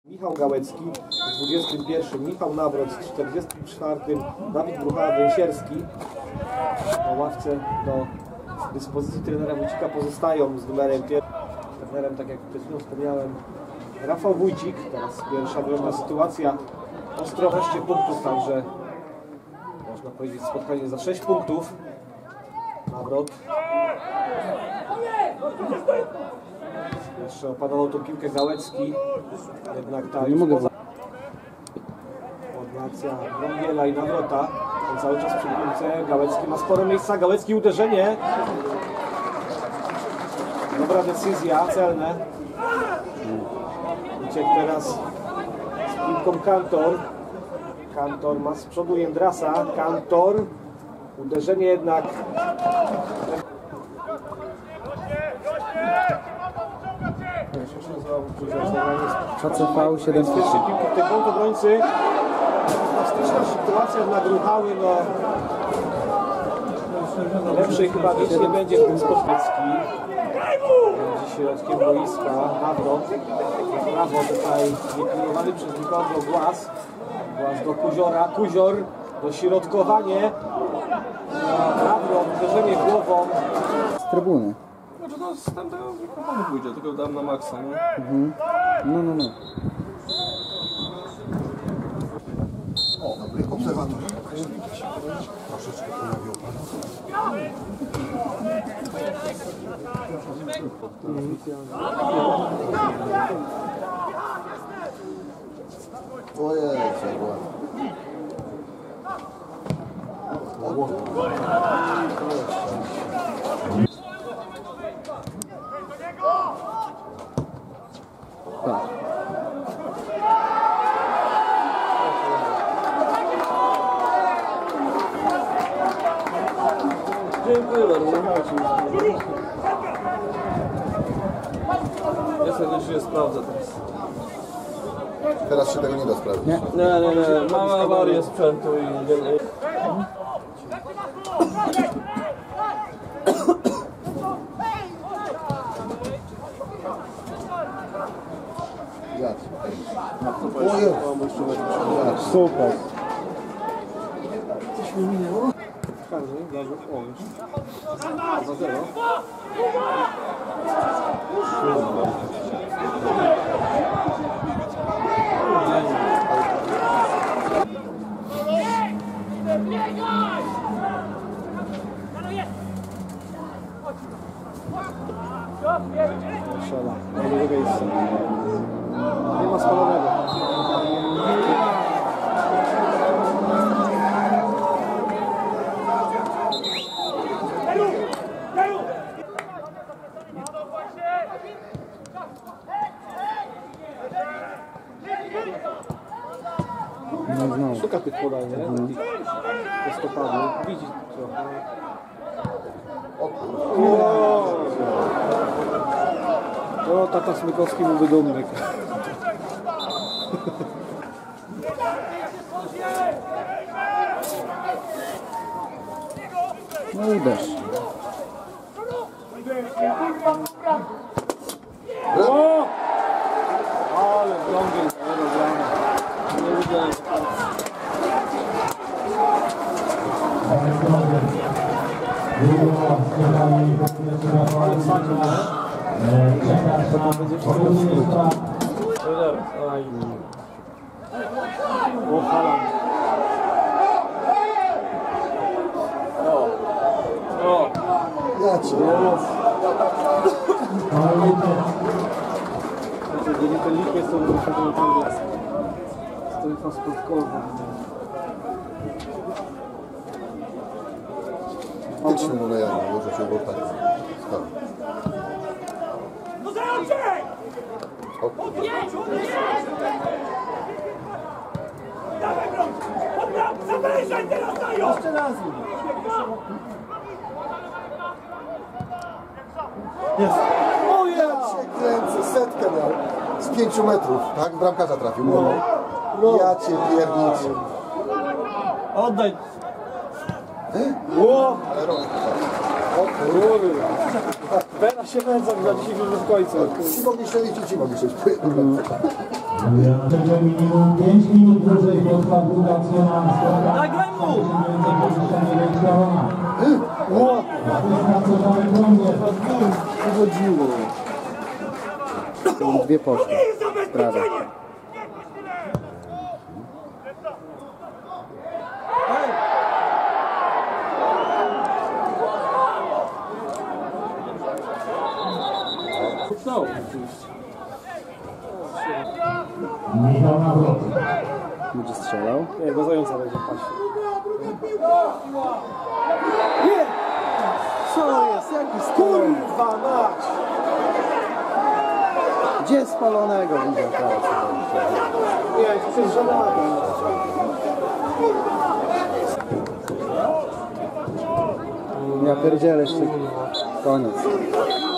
Michał Gałecki w 21, Michał Nawrot w 44, Dawid Bruchała-Węsierski na ławce do dyspozycji trenera Wójcika pozostają z numerem 1. Trenerem, tak jak przed chwilą wspomniałem, Rafał Wójcik. Teraz pierwsza groźna sytuacja, ostro 6 punktów, także można powiedzieć spotkanie za 6 punktów. Nawrot. Jeszcze opanował tą piłkę Gałecki, jednak ta już poza... Odnacja Brąbiela i Nawrota. On cały czas przy piłce. Gałecki ma sporo miejsca. Gałecki uderzenie. Dobra decyzja, celne. Uciekł teraz z piłką Kantor. Kantor ma z przodu Jędrasa. Kantor. Uderzenie jednak. KCV 7. Piłki w tej obrońcy. Fantastyczna sytuacja dla Gruchały. No. Lepszej chyba mieć nie będzie w tym Spocznicki. Będzie środkiem boiska. Nawrot. Prawo tutaj niepilnowany przez nikogo Głaz. Głaz do Kuziora. Kuzior. Dośrodkowanie. Nawrot. Uderzenie głową. Z trybuny. Znaczy no z tamtego mikrofonu pójdzie, tylko dam na maksa, nie? No. O, dobry obserwator. Troszeczkę pojawił pan. Ojej, co Tak. Dziękuję bardzo. Ja serdecznie sprawdzę teraz. Teraz się tego nie da sprawdzić. Nie. Nie. Mamy awarię sprzętu i... Ojej. Super. Coś mi minęło. O, już. Za 0. Strzela. Na drugie miejsce. Nie ma spalonego. No znowu. Szuka tych podań, nie? Prostopadłych. Widzi trochę. O, tata Smykowski byłby dumny. No uderz. O! Ale Brąbiel rozegrany. Nie widziałem. O, Halan. Ja cię. Te liczby są naprawdę strefa sportkowa. Idźmy mu na jagę, może się go tak stawi. Jeszcze raz. Jest. O ja! Się kręcę, setkę miał. Z 5 metrów, tak? Bramkarza trafił. No. Ja cię pierniczę. Oddaj. Ło! Ale rąk. Bena się wędza za 10 minut w końcu. Ci mogli się liczyć, ci mogli się liczyć. Będzie minimum 5 minut dłużej potrwa druga cena. Nagraj mu! Chodziło. Dwie poszły. Prawe. No. Michał Nawrot. Będzie strzelał. Nie, go zająca będzie paść. Co jest? Jaki spalony? Kurwa mać! Gdzie spalonego widział teraz? Nie, to jest żenada. Ja pierdzielę jeszcze. Koniec.